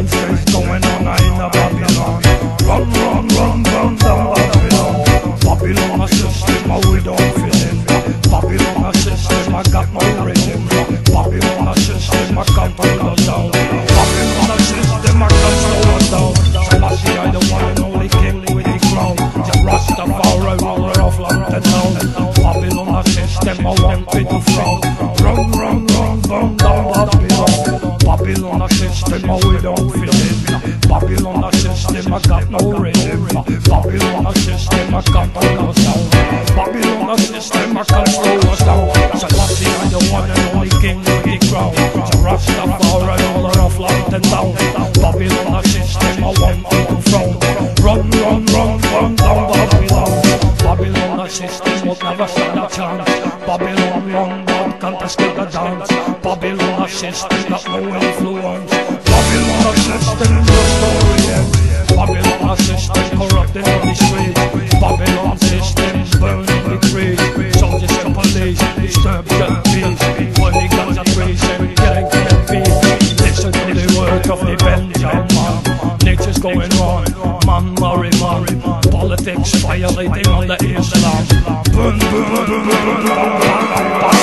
Things going on in a Babylon. Run, run, run, run down Babylon. Babylon a system, we don't fit in. Babylon a system, I got no rhythm. Babylon a system, I can't hold us down. Babylon a system, I can't slow us down. Selassie, I the one and only king with the crown. The Rastafari ruler of London town. Babylon a system, I want me to frown. Run, run, run, run down Babylon. Babylon a system, we don't fit in. Babylon a system, I got no rhythm. Babylon a system, I can't hold us down. Babylon a system, I can't slow us down. Selassie, I the one and only king with the crown. The Rastafari ruler of London town. Babylon a system, I want me to frown. Run, run, run, run down Babylon. Babylon a system, would never stand a chance. Babylon run, but can't escape the dance. Babylon a system, got no influence. Babylon a system, no story ends. Babylon a system, corrupting on the street. Babylon system, burning the trees. Soldiers to police, disturb the peace. Holy guns and trees, and gangs and beats. Listen to the work of the Benjamin. Nature's going wrong, man marry man. Politics violating on the Islam. Burn, burn, burn, burn, burn, burn.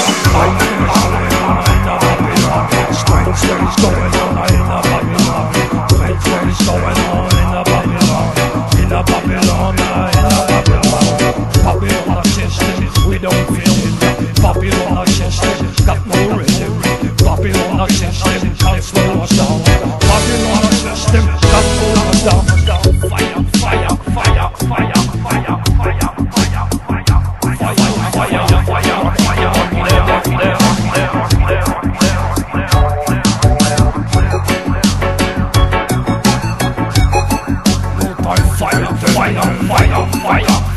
Strange things going on in a Babylon. Strange things going on in a Babylon. In a Babylon, in a Babylon. Babylon a system, we don't fit in. Babylon a system, got no rhythm. Babylon a system, can't slow us down. Babylon a system, can't slow us down. Fire, fire, fire, fire, fire, fire, fire, fire, fire, fire, fire, fire, fire, fire, fire, fire.